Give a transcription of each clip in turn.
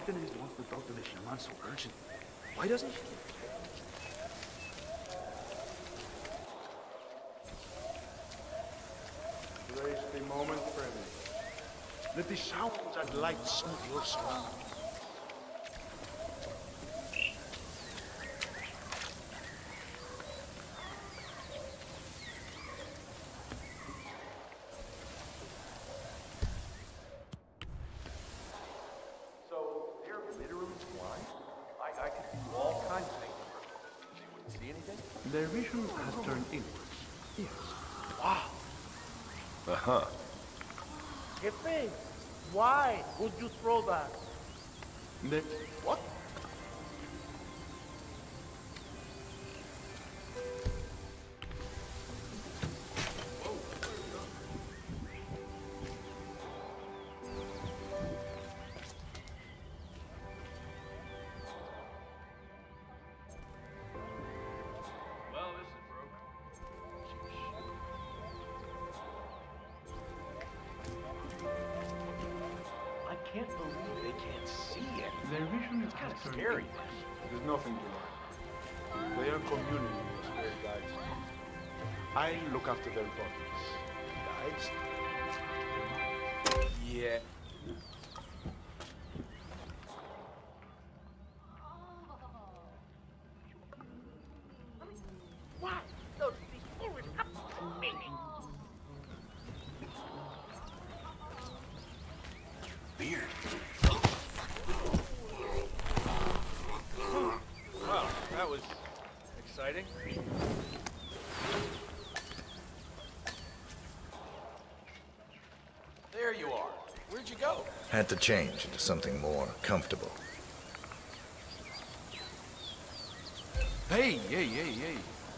Artemis wants to talk to the shaman so urgently. Why doesn't she? Place the moment, friend. Let the sounds and light soothe your soul. Their vision has turned inwards. Yes. Wow. Uh-huh. Jefe, why would you throw that? What? I can't believe they can't see it. Their vision It's kind has of turned scary. inwards. There's nothing to learn. They are community with spirit guides. I look after their bodies. Guides? Yeah. Why does this always happen to me? Weird. Well, that was exciting. There you are. Where'd you go? Had to change into something more comfortable. Hey, hey, hey, hey.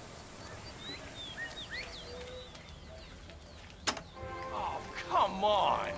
Oh, come on.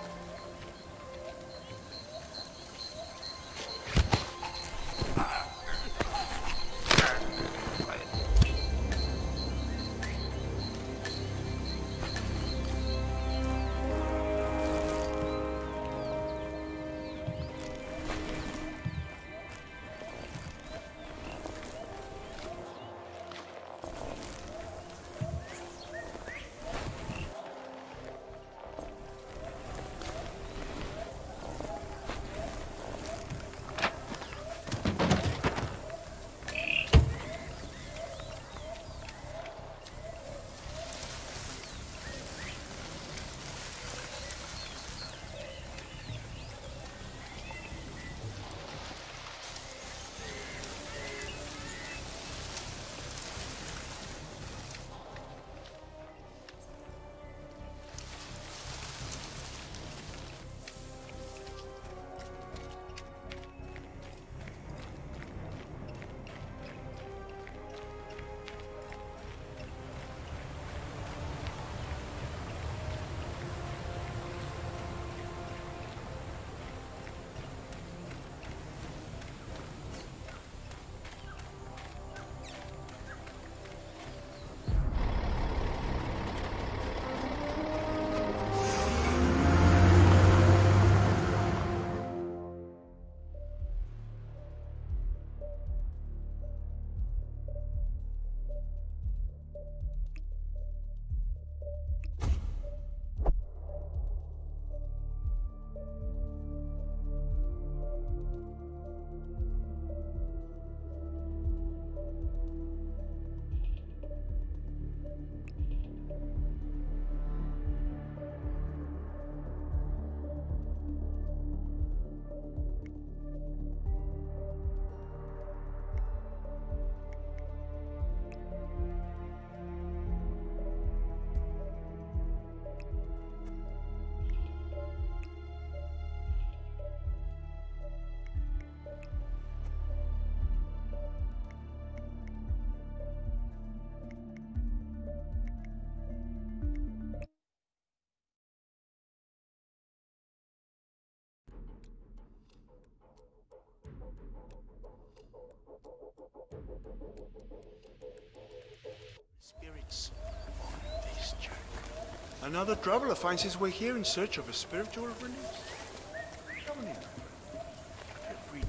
Spirits on this journey. Another traveler finds his way here in search of a spiritual release. Come on in. Feel free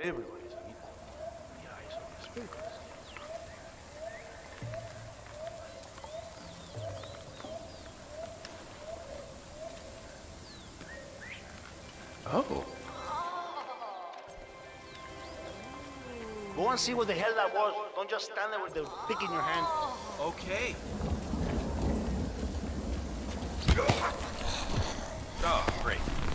Everybody's an equal in the eyes of the spirits. Oh. Go and see what the hell that was. Don't just stand there with the pick in your hand. Okay. Oh, great.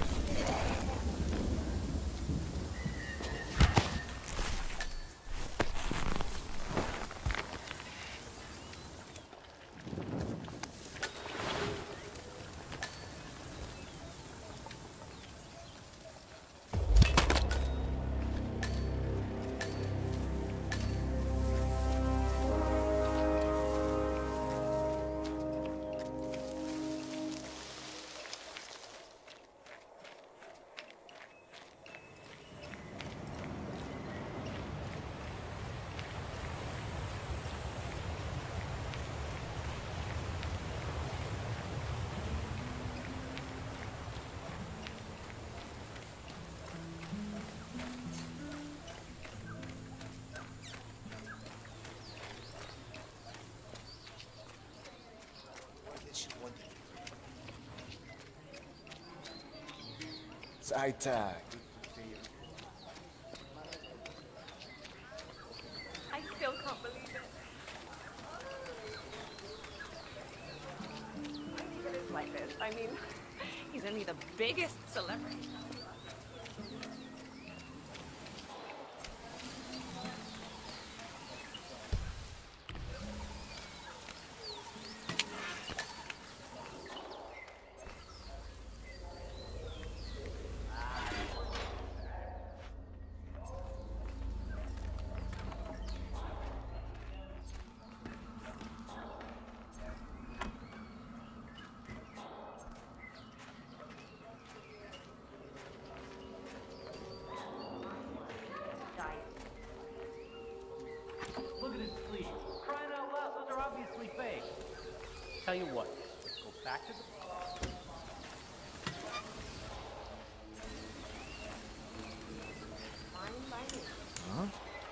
Zaitag. I still can't believe it. Why do it is like this? I mean, he's only the biggest celebrity. Look at his sleeves. Crying out loud, those are obviously fake. Tell you what, let's go back to the... Fine by me. Huh?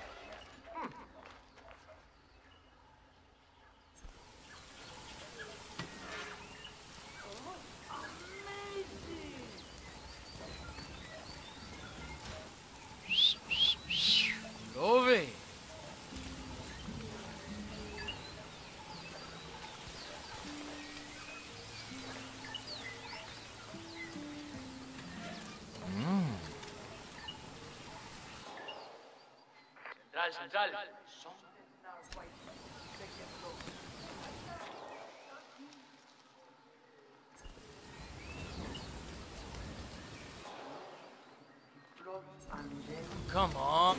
Dove? Central. Come on.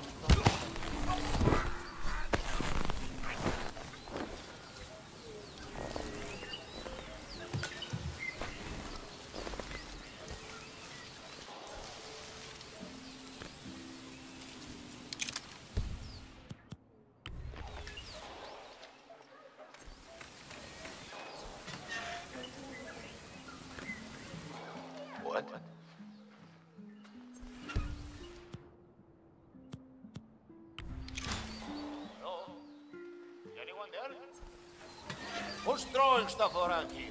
What? Hello? Anyone there? Who's throwing stuff around here?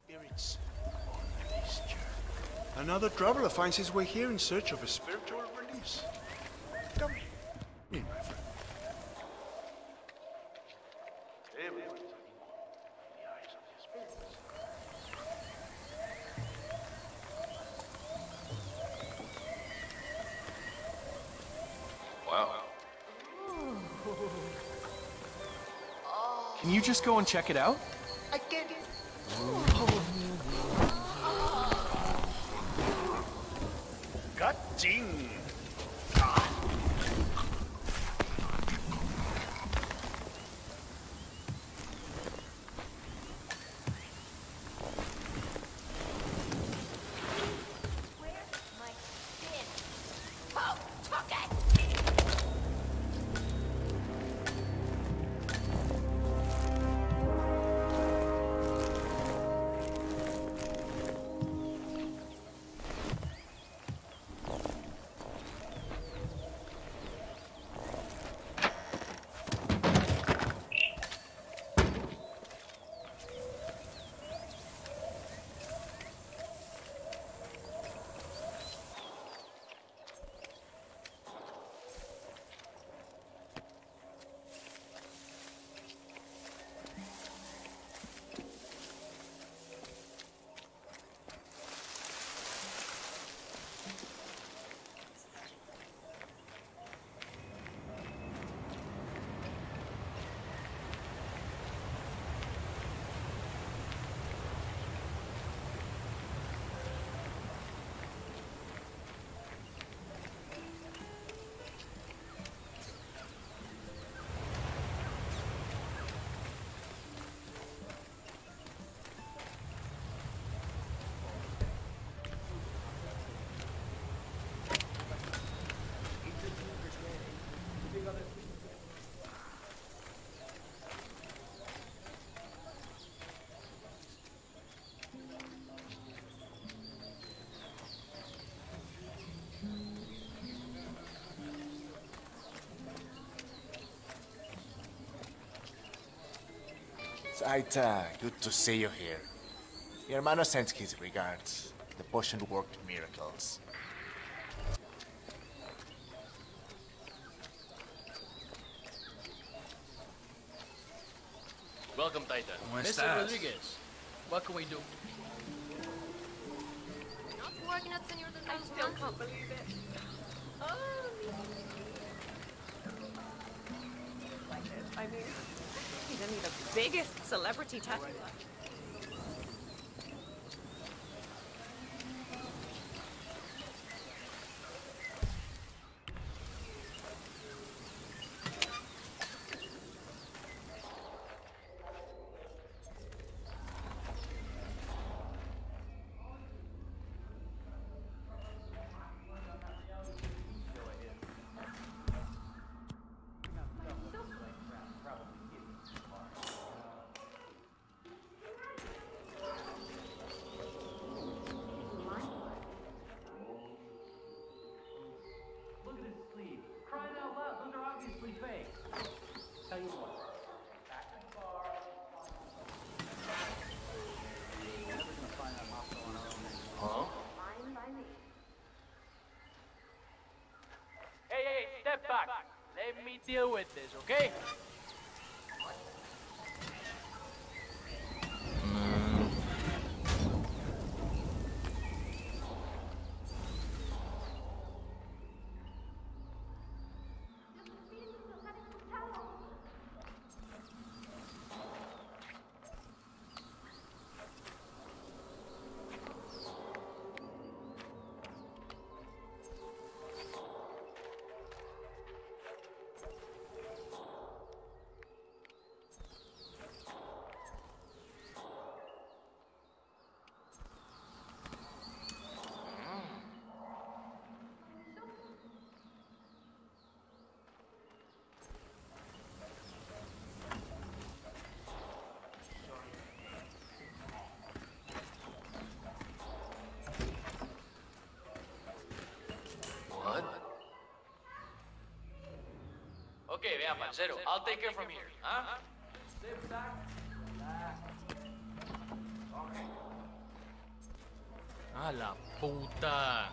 spirits on this journey. Another traveler finds his way here in search of a spiritual release. Come in, my friend. Everyone's in the eyes of the spirits. Wow. Can you just go and check it out? I get it. Cutting. Zaita, good to see you here. Your hermano sends his regards. The potion worked miracles. Welcome, Taita. Mr. Rodriguez, what can we do? Not working at Senor de I still can't believe it. Oh, like this. I mean, he's only the biggest celebrity tattooer. Look at his sleeve. Crying out loud, those are obviously fake. Tell you what. Back to the bar. We're never gonna find that hostel on our own anymore. Huh? Fine by me. Hey, step back. Let me deal with this, okay? What? Okay, vea, parcero. I'll take her from here, huh? Sit back. Relax. Okay. A la puta.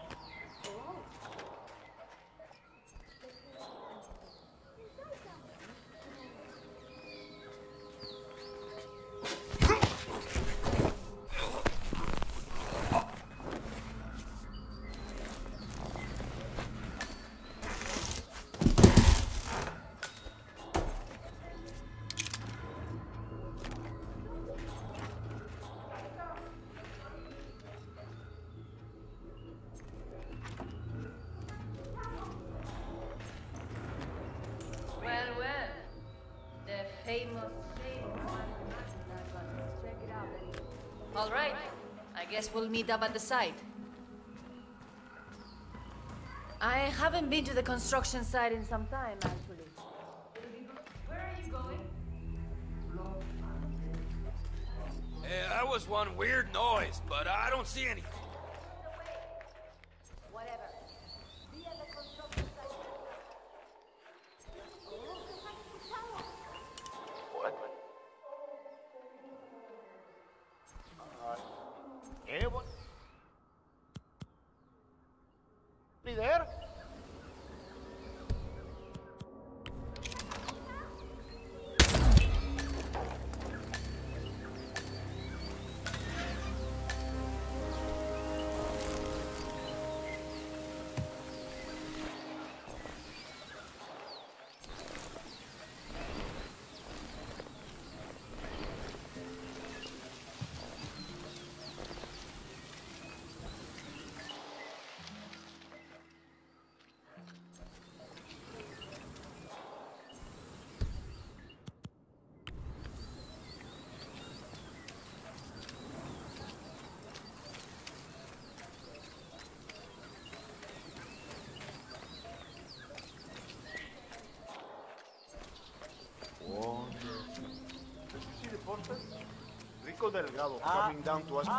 All right. I guess we'll meet up at the site. I haven't been to the construction site in some time, actually. Where are you going? That was one weird noise, but I don't see anything. Whatever. Be at the construction site. What? Anyone? Be there? Rico Delgado coming down to us.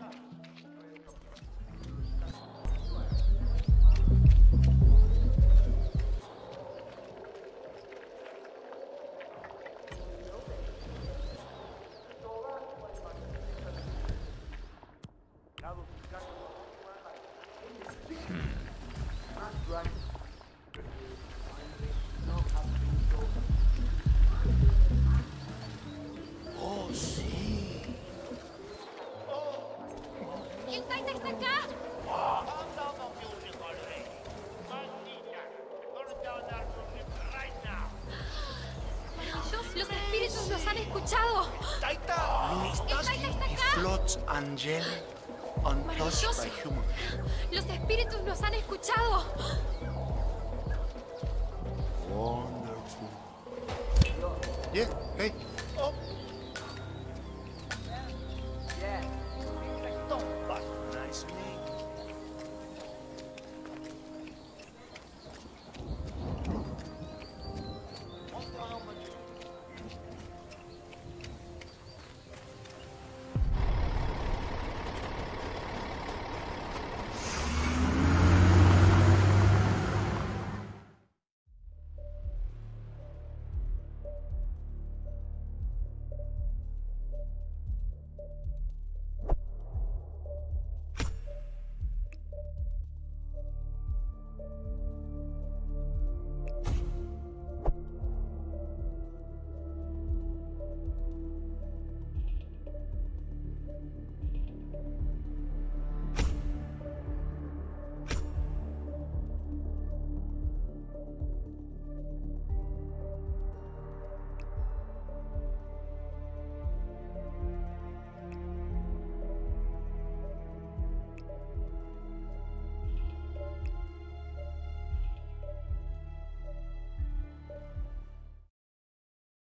¡Los espíritus nos han escuchado! Floats angelic, untouched by human. ¡Los espíritus nos han escuchado! Wonderful. Yeah, hey. Oh,